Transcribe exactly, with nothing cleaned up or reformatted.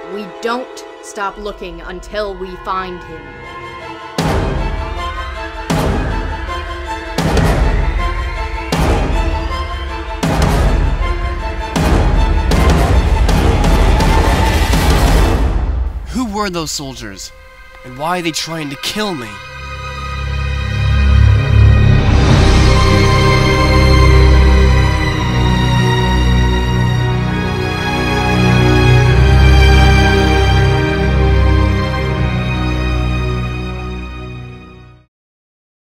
We don't stop looking until we find him. Who were those soldiers? And why are they trying to kill me?